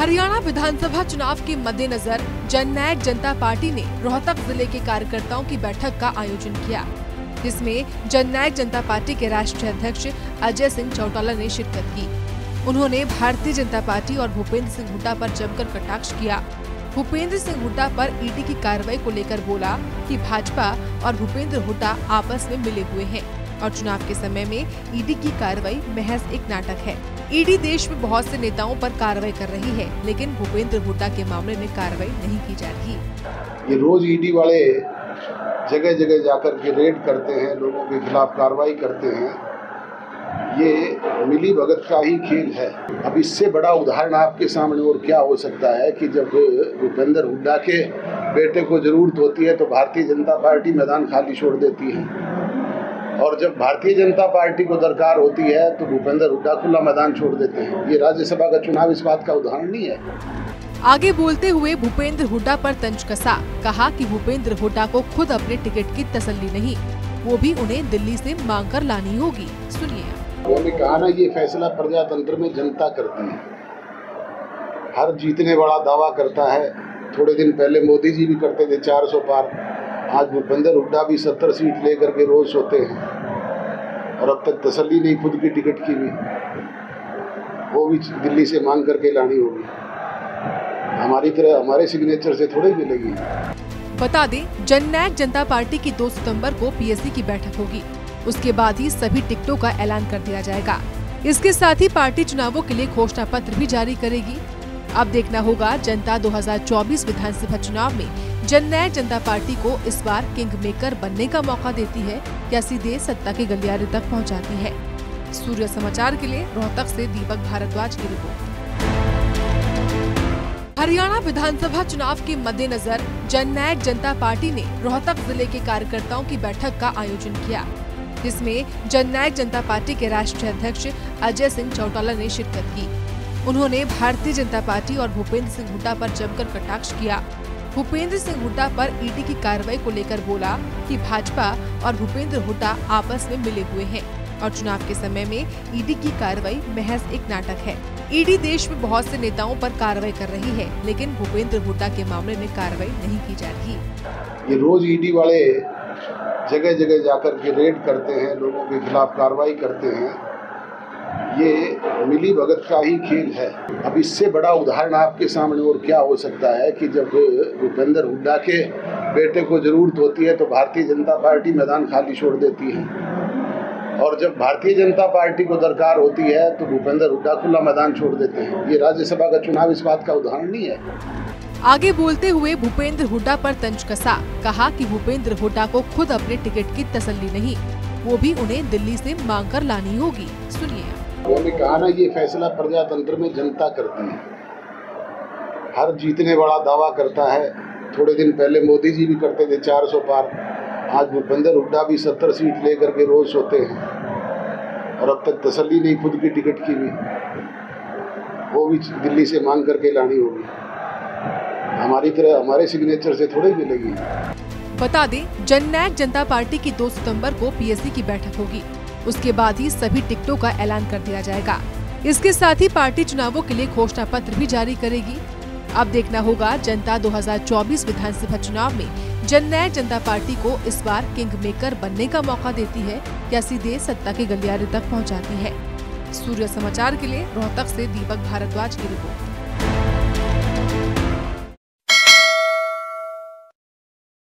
हरियाणा विधानसभा चुनाव के मद्देनजर जननायक जनता पार्टी ने रोहतक जिले के कार्यकर्ताओं की बैठक का आयोजन किया, जिसमें जननायक जनता पार्टी के राष्ट्रीय अध्यक्ष अजय सिंह चौटाला ने शिरकत की। उन्होंने भारतीय जनता पार्टी और भूपेंद्र सिंह हुड्डा पर जमकर कटाक्ष किया। भूपेंद्र सिंह हुड्डा पर ईडी की कार्रवाई को लेकर बोला कि भाजपा और भूपेंद्र हुड्डा आपस में मिले हुए हैं और चुनाव के समय में ईडी की कार्रवाई महज एक नाटक है। ईडी देश में बहुत से नेताओं पर कार्रवाई कर रही है, लेकिन भूपेंद्र हुड्डा के मामले में कार्रवाई नहीं की जा रही। ये रोज ईडी वाले जगह जगह जाकर के रेड करते हैं, लोगों के खिलाफ कार्रवाई करते हैं। ये मिली भगत का ही खेल है। अब इससे बड़ा उदाहरण आपके सामने और क्या हो सकता है कि जब भूपेंद्र हुड्डा के बेटे को जरूरत होती है तो भारतीय जनता पार्टी मैदान खाली छोड़ देती है, और जब भारतीय जनता पार्टी को दरकार होती है तो भूपेंद्र हुड्डा खुला मैदान छोड़ देते हैं। ये राज्यसभा का चुनाव इस बात का उदाहरण नहीं है। आगे बोलते हुए भूपेंद्र हुड्डा पर तंज कसा, कहा कि भूपेंद्र हुड्डा को खुद अपने टिकट की तसल्ली नहीं, वो भी उन्हें दिल्ली से मांग कर लानी होगी। सुनिए। उन्होंने कहा ना, ये फैसला प्रजातंत्र में जनता करती है। हर जीतने वाला दावा करता है। थोड़े दिन पहले मोदी जी भी करते थे 400 पार। आज भूपेंद्र हुड्डा भी 70 सीट लेकर के रोज सोते हैं, और अब तक तसल्ली नहीं खुद की टिकट की भी, वो भी दिल्ली से मांग करके लानी होगी। हमारी तरह हमारे सिग्नेचर से थोड़ी मिलेगी। बता दें, जननायक जनता पार्टी की 2 सितंबर को पीएससी की बैठक होगी। उसके बाद ही सभी टिकटों का ऐलान कर दिया जाएगा। इसके साथ ही पार्टी चुनावों के लिए घोषणा पत्र भी जारी करेगी। अब देखना होगा जनता 2024 विधानसभा चुनाव में जननायक जनता पार्टी को इस बार किंग मेकर बनने का मौका देती है या सीधे सत्ता के गलियारे तक पहुंचाती है। सूर्य समाचार के लिए रोहतक से दीपक भारद्वाज की रिपोर्ट। हरियाणा विधानसभा चुनाव के मद्देनजर जननायक जनता पार्टी ने रोहतक जिले के कार्यकर्ताओं की बैठक का आयोजन किया, जिसमें जननायक जनता पार्टी के राष्ट्रीय अध्यक्ष अजय सिंह चौटाला ने शिरकत की। उन्होंने भारतीय जनता पार्टी और भूपेंद्र सिंह हुड्डा पर जमकर कटाक्ष किया। भूपेंद्र सिंह हुड्डा पर ईडी की कार्रवाई को लेकर बोला कि भाजपा और भूपेंद्र हुड्डा आपस में मिले हुए हैं और चुनाव के समय में ईडी की कार्रवाई महज एक नाटक है। ईडी देश में बहुत से नेताओं पर कार्रवाई कर रही है, लेकिन भूपेंद्र हुड्डा के मामले में कार्रवाई नहीं की जा रही। ये रोज ईडी वाले जगह जगह जाकर के रेड करते हैं, लोगों के खिलाफ कार्रवाई करते हैं। ये मिली भगत का ही खेल है। अब इससे बड़ा उदाहरण आपके सामने और क्या हो सकता है कि जब भूपेंद्र हुड्डा के बेटे को जरूरत होती है तो भारतीय जनता पार्टी मैदान खाली छोड़ देती है, और जब भारतीय जनता पार्टी को दरकार होती है तो भूपेंद्र हुड्डा खुला मैदान छोड़ देते हैं। ये राज्यसभा का चुनाव इस बात का उदाहरण नहीं है। आगे बोलते हुए भूपेंद्र हुड्डा पर तंज कसा, कहा कि भूपेंद्र हुड्डा को खुद अपने टिकट की तसल्ली नहीं, वो भी उन्हें दिल्ली से मांग कर लानी होगी। सुनिए। उन्होंने कहा ना, ये फैसला प्रजातंत्र में जनता करती है। हर जीतने वाला दावा करता है। थोड़े दिन पहले मोदी जी भी करते थे 400 पार। आज भूपेंद्र हुड्डा भी 70 सीट लेकर के रोज सोते हैं, और अब तक तसल्ली नहीं खुद की टिकट की भी, वो भी दिल्ली से मांग करके लानी होगी। हमारी तरह हमारे सिग्नेचर से थोड़ी मिलेगी। बता दें, जननायक जनता पार्टी की 2 सितंबर को पीएससी की बैठक होगी। उसके बाद ही सभी टिकटों का ऐलान कर दिया जाएगा। इसके साथ ही पार्टी चुनावों के लिए घोषणा पत्र भी जारी करेगी। अब देखना होगा जनता 2024 विधानसभा चुनाव में जननायक जनता पार्टी को इस बार किंग मेकर बनने का मौका देती है या सीधे सत्ता के गलियारे तक पहुंचाती है। सूर्य समाचार के लिए रोहतक से दीपक भारद्वाज की रिपोर्ट।